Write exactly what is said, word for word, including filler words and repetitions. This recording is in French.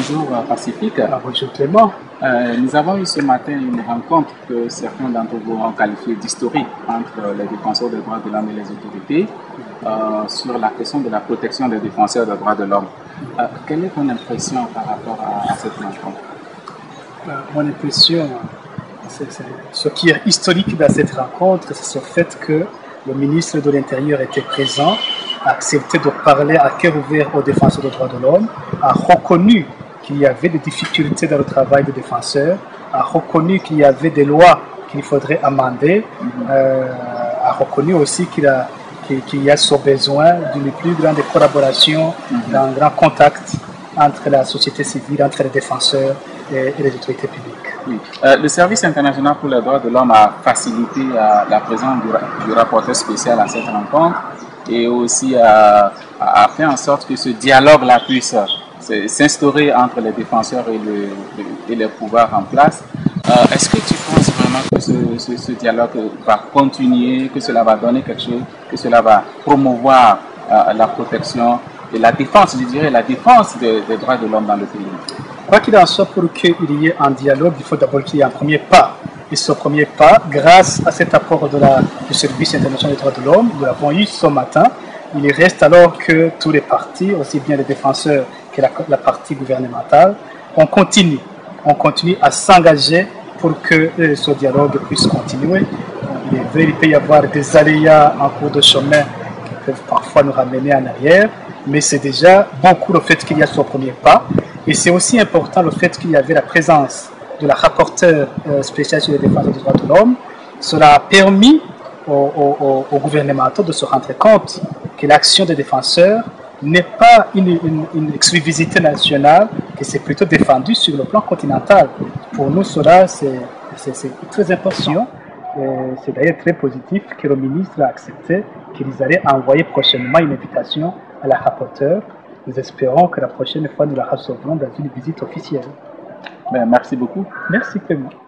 bonjour Pacifique. Ah, bonjour Clément. Euh, nous avons eu ce matin une rencontre que certains d'entre vous ont qualifiée d'historique entre les défenseurs des droits de l'homme et les autorités euh, sur la question de la protection des défenseurs des droits de l'homme. Euh, quelle est ton impression par rapport à, à cette rencontre? euh, Mon impression, c'est, c'est, ce qui est historique dans cette rencontre, c'est le fait que le ministre de l'Intérieur était présent, a accepté de parler à cœur ouvert aux défenseurs des droits de l'homme, a reconnu qu'il y avait des difficultés dans le travail des défenseurs, a reconnu qu'il y avait des lois qu'il faudrait amender, mm-hmm. euh, a reconnu aussi qu'il, a, qu'il, qu'il y a ce besoin d'une plus grande collaboration, mm-hmm. d'un grand contact entre la société civile, entre les défenseurs et, et les autorités publiques. Oui. Euh, le Service international pour les droits de l'homme a facilité euh, la présence du, du rapporteur spécial à cette rencontre et aussi a, a fait en sorte que ce dialogue-là puisse s'instaurer entre les défenseurs et le, le, et les pouvoirs en place. Euh, est-ce que tu penses vraiment que ce, ce, ce dialogue va continuer, que cela va donner quelque chose, que cela va promouvoir euh, la protection et la défense, je dirais la défense des, des droits de l'homme dans le pays? Quoi qu'il en soit, pour qu'il y ait un dialogue, il faut d'abord qu'il y ait un premier pas. Et ce premier pas, grâce à cet apport de la, du Service international des droits de l'homme, nous l'avons eu ce matin. Il reste alors que tous les partis, aussi bien les défenseurs que la, la partie gouvernementale, on continue. On continue à s'engager pour que euh, ce dialogue puisse continuer. Il est vrai, il peut y avoir des aléas en cours de chemin qui peuvent parfois nous ramener en arrière, mais c'est déjà beaucoup le fait qu'il y a ce premier pas. Et c'est aussi important le fait qu'il y avait la présence de la rapporteure euh, spéciale sur les défenses des droits de l'homme. Cela a permis aux, aux, aux gouvernementaux de se rendre compte que l'action des défenseurs n'est pas une, une, une exclusivité nationale, que c'est plutôt défendu sur le plan continental. Pour nous, cela, c'est, c'est, c'est très important. Et c'est d'ailleurs très positif que le ministre a accepté qu'ils allaient envoyer prochainement une invitation à la rapporteure. Nous espérons que la prochaine fois, nous la recevrons dans une visite officielle. Ben, merci beaucoup. Merci Clément.